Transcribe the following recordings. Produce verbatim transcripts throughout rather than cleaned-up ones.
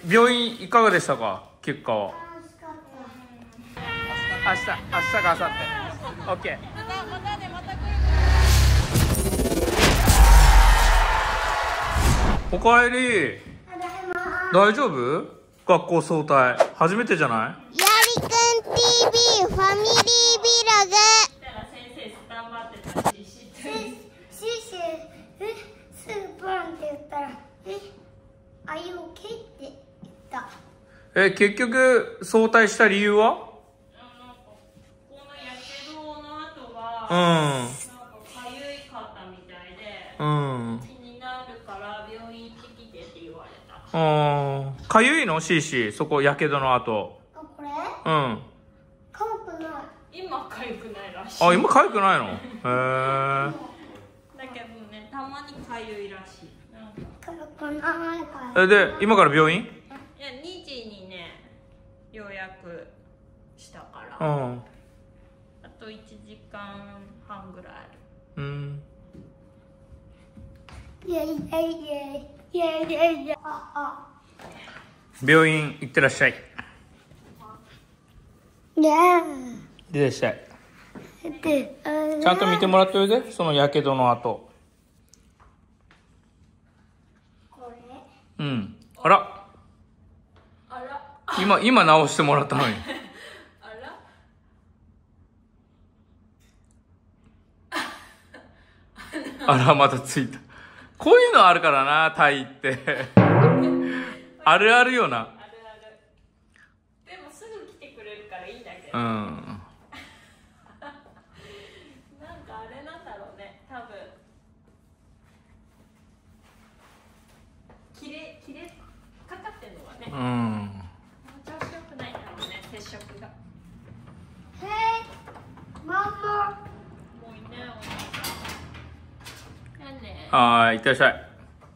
病院いかがでしたか、結果は。 楽しかった。 明日、明日か明後日。オッケー。 またまたね、また来る。 おかえり。 ただいま。 大丈夫？学校早退初めてじゃない？ やりくん ティービー ファミリービログ。 先生スタンバってたし、シシュシュえスーパンって言ったらえあいうオッケーって言った。 え、結局早退した理由は？ なんかこのやけどの後は、 うん。 なんかかゆいかったみたいで、 うん。 気になるから病院行ってきてって言われた。 ああ、かゆいの？シーシー、そこやけどの後。 あ、これうん。 かゆくない。 今かゆくないらしい。 あ、今かゆくないの？へえ。 だけどね、たまにかゆいらしい。なんかかゆくないから。 え、で、今から病院？ いや、にじにね、予約したかうら、 ん。 あといちじかんはんぐらいある。 うん。 イェイイェイイェイイェイイェイイェイ。ああ。 病院行ってらっしゃい。 ねいってらっしゃい。 え。で、あちゃんと見てもらっておいで、そのやけどの後。 これ。 うん。あら、 あら、 今、今直してもらったのに。 あら、 あら、またついた。こういうのあるからな、タイって。あるあるよな。 あるある。でもすぐ来てくれるからいいんだけど。 うん。 なんかあれなんだろうね、多分。切れ、切れかかってんのはね。 うもん。 う調子よくないんだろうね、接触が。 へい。ママ。 もういないお兄さん。なんで。 はーい、いってらっしゃい。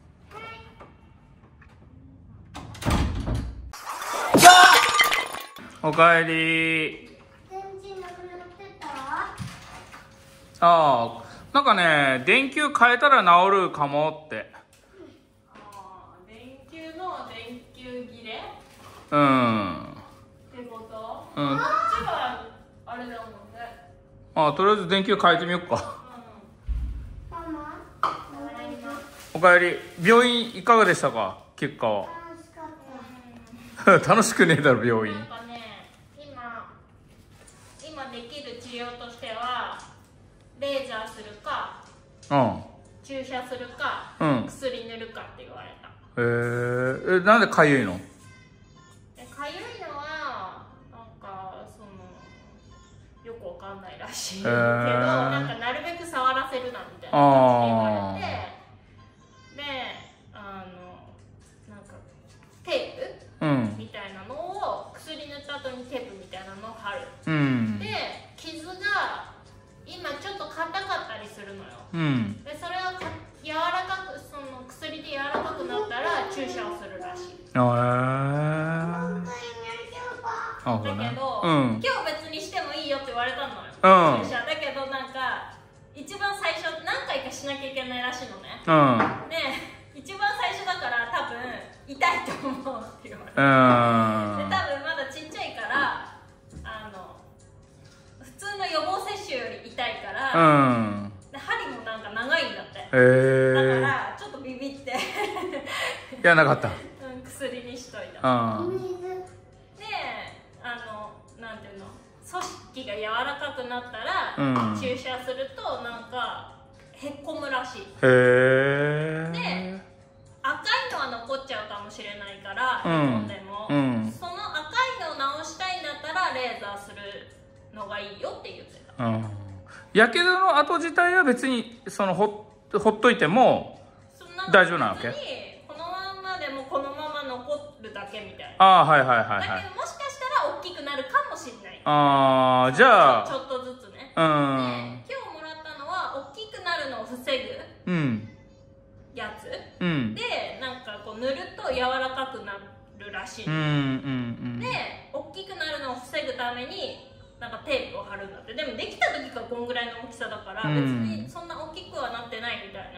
おかえり。 電池なくなってた。 ああ、なんかね、電球変えたら治るかもって。 あー、電球の電球切れうん。 ってことうん。 こっちはあれだもんね。 あ、とりあえず電球変えてみようか。 ママ。 ただいま。 おかえり。病院いかがでしたか、結果は。 楽しかった。 楽しくねえだろ、病院なん。かね、今今できる治療としてはレーザーするかうん。 注射するか、 うん薬塗るかって言われた。 えー、え、なんでかゆいの？ でかゆいのはなんかそのよくわかんないらしいけど、 へーなんかなるべく触らせるなみたいな感じで言われて、で、あのなんかテープうん。 みたいなのを薬塗った後にテープみたいなのを貼る。 うん。 で、傷が今ちょっと硬かったりするのよ。 うん。 で、それがか柔らかく、その薬で柔らかくなったら注射をするらしい。 あー。あ、そうね。 だけど、 うん。 今日別にしてもいいよって言われたのよ。 うん注射だけどなんか一番最初何回かしなきゃいけないらしいのね。 うん。 で、一番最初だから多分痛いと思うって言われて。 うん。 で、多分まだちっちゃいからあの普通の予防接種より痛いから、 うん。 で針もなんか長いんだって。 へえ。 だからちょっとビビってやらなかった。 うん薬にしといた。 うん。 で、あのなんていうの、組織が柔らかくなったら、 うん注射するとなんかへっこむらしい。 へえ。 で、赤いのは残っちゃうかもしれないから、 うんへこんでも、 うんその赤いのを直したいんだったらレーザーするのがいいよって言ってた。 うん。やけどの跡自体は別にそのほほっといてもそんなの大丈夫なわけ？ 別にこのままでもこのまま残るだけみたいな。 ああ、はいはいはいはい。 だけどもしかしたら大きくなるかもしれない。 ああ、じゃあ、 ちょっとずつね。 うで、 ん。 今日もらったのは大きくなるのを防ぐうん。 やつうん。 で、なんかこう塗ると柔らかくなるらしい。 うんうんうん。 で、大きくなるのを防ぐためになんかテープを貼るんだって。でもできた時がこんぐらいの大きさだから、 うん別にそんな大きくはなってないみたいな。そ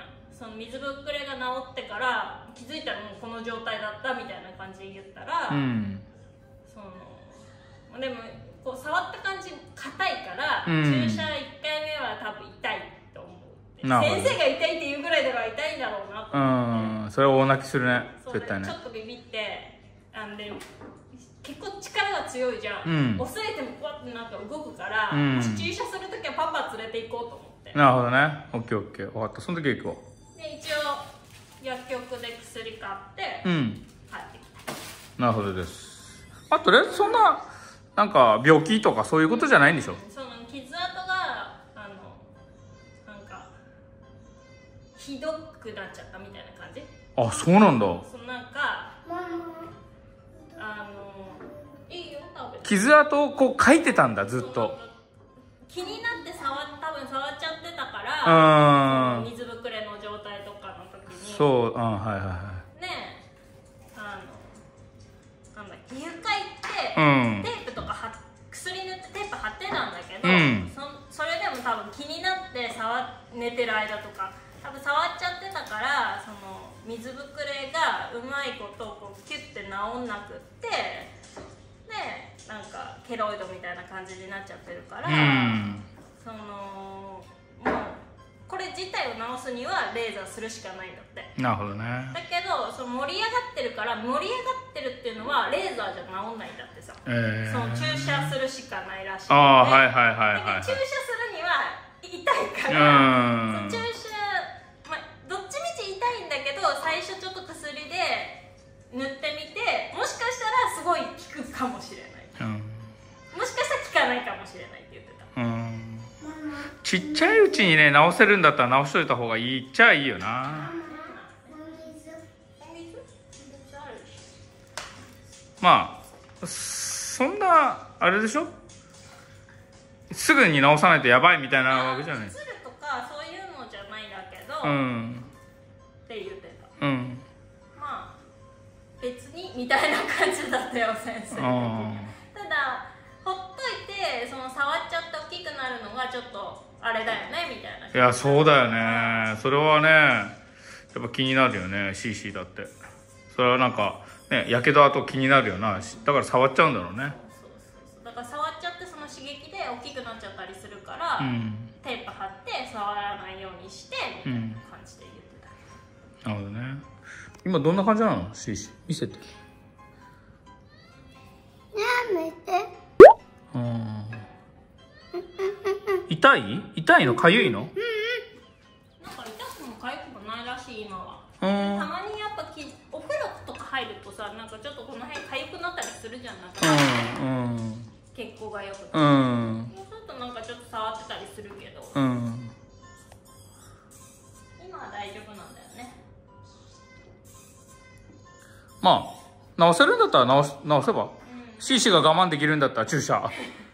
その水ぶくれが治ってから気づいたらもうこの状態だったみたいな感じで言ったら、うん、そのでもこう触った感じ硬いから、うん、注射いっかいめは多分痛いと思う。先生が痛いって言うぐらいでは痛いんだろうなと思って、うん、それは大泣きするね、絶対ね。ちょっとビビってあんで結構力が強いじゃん、うん、押さえてもこうやってなんか動くから、うん、もし注射するときはパパ連れて行こうと思って。なるほどね、オッケーオッケー、分かった。その時は行こう。で一応薬局で薬買って、うん、帰ってきた。なるほどです。あとりあえずそんななんか病気とかそういうことじゃないんでしょ、うん、その傷跡があのなんかひどくなっちゃったみたいな感じ。あ、そうなんだ。そのなんかあのいいよ、食べて。傷跡をこう書いてたんだ、ずっと。気になって触多分触っちゃってたから、うん、水ぶくれの状態とかの時に。そう、うん、はいはいはい。ねえ、あのなんだっけ、皮膚科行って、うん、テープとかは薬塗ってテープ貼ってたんだけど、うん、そそれでも多分気になって触寝てる間とか多分触っちゃってたから、その水ぶくれがうまいことこうキュッて治んなくって、でなんかケロイドみたいな感じになっちゃってるから、うん、そのもうこれ自体を治すにはレーザーするしかないんだって。なるほどね。だけどその盛り上がってるから、盛り上がってるっていうのはレーザーじゃ治んないんだってさ、えー、その注射するしかないらしいので。ああ、はいはいはいはい、はい、注射するには痛いから、うん、注射どっちみち痛いんだけど、最初ちょっと薬で塗ってみて、もしかしたらすごい効くかもしれない、うん、もしかしたら効かないかもしれないって言ってた、うん、ちっちゃいうちにね治せるんだったら治しといた方がいいっちゃいいよな。まあそんなあれでしょ、すぐに治さないとやばいみたいなわけじゃない。つるとかそういうのじゃないんだけど、うんって言ってた。うん。まあ別にみたいな感じだったよ、先生。ただほっといて、その触っちゃって大きくなるのがちょっとあれだよねみたいな。いや、そうだよね。それはねやっぱ気になるよね、 シーシー だって。それはなんかね、やけど跡気になるよな。だから触っちゃうんだろうね。そうそうそう、だから触っちゃってその刺激で大きくなっちゃったりするから、うん、テープ貼って触らないようにしてみたいな感じで言ってた。なるほどね。今どんな感じなの？シーシー見せて。やめて。うん。痛い？痛いの？かゆいの？うんうん。なんか痛くもかゆくもないらしい今は。たまにやっぱきお風呂とか入るとさ、なんかちょっとこの辺かゆくなったりするじゃん、なんか。うんうん。血行が良くなって。うん。そうするとなんかちょっと触ってたりするけど。うん。今は大丈夫なんだよね。まあ治せるんだったら治す治せば、うん、シーシーが我慢できるんだったら注射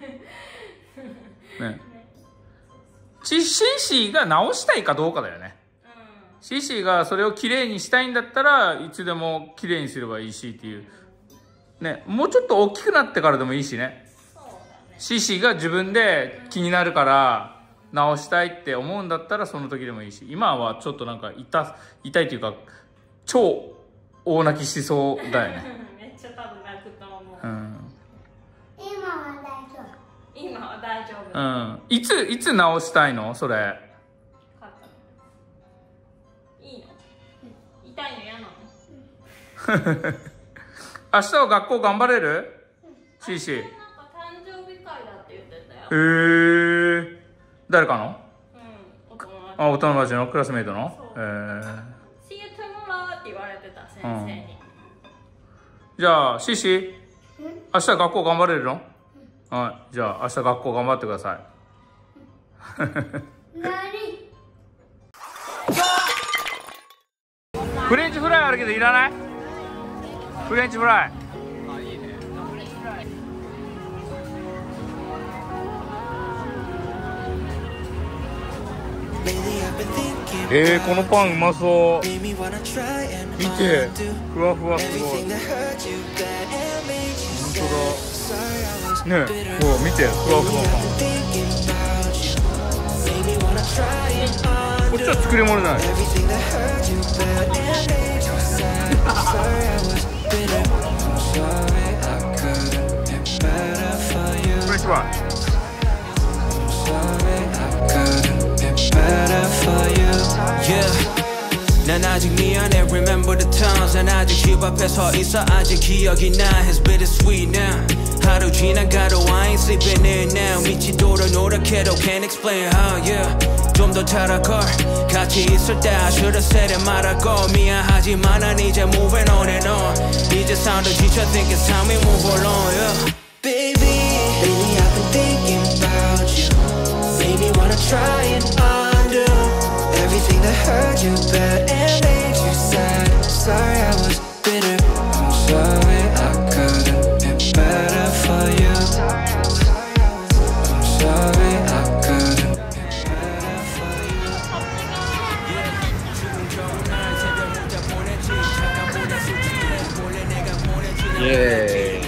ね。シーシーが治したいかどうかだよね、うん、シーシーがそれをきれいにしたいんだったらいつでもきれいにすればいいしっていうね。もうちょっと大きくなってからでもいいしね。そうだね。シーシーが自分で気になるから治したいって思うんだったらその時でもいいし、今はちょっとなんか 痛, 痛いというか超大泣きしそうだよねめっちゃ多分泣くと思う、うん、今は大丈夫。今は大丈夫、うん、いついつ治したいのそれ。いいの？痛いの嫌なの？明日は学校頑張れる？シーシー。なんか誕生日会だって言ってたよ。へえ。誰かの？うん、お友達。あ、お友達のクラスメイトの？へえ。See you tomorrow って言われてた先生に、うん、じゃあシーシー明日学校頑張れるの？うん、はい、じゃあ明日学校頑張ってくださいフレンチフライあるけどいらない？フレンチフライ。あ、いいね。フレンチフライ。えー、このパンうまそう。見て、ふわふわすごい。本当だ。ねえ、ほら見て、ふわふわパン。 こっちは作り物じゃない。Which one? 난 아직 미안해 remember the times 난 아직 집 앞에 서 있어 아직 기억이 나 It's bittersweet now 하루 지나가도 I ain't sleeping in now 미치도록 노력해도 can't explain how yeah 좀 더 타락걸 같이 있을 때 I should've said it 말하고 미안하지만 난 이제 moving on and on 이제 삶도 지쳐 think it's time we move along yeah Baby lately I've been thinking about you Made me wanna try and undo Everything that hurt you bad and made you sad Sorry I was bitter I'm sorry I couldn't be better for you I'm sorry I couldn't be better for you Yeah.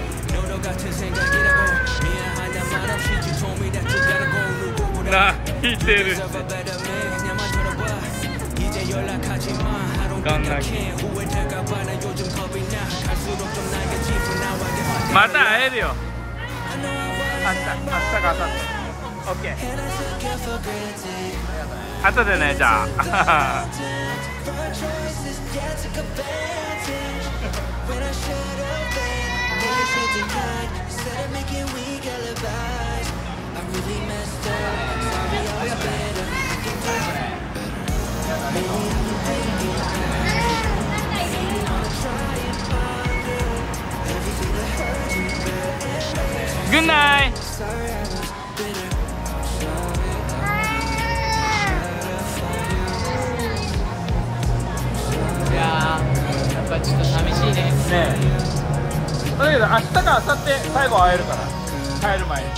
나 이때를 깜나기また会えるよ明日明日か明後日オッケー後でねじゃあGood night. いやーやっぱちょっと寂しいね。 ねえ。だけど明日か明後日最後会えるから帰る前に。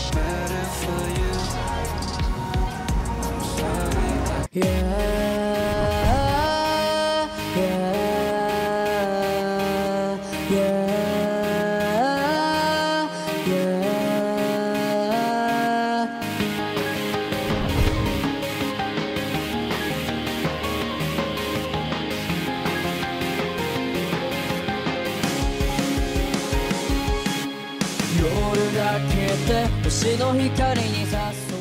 夜が明けて星の光にさす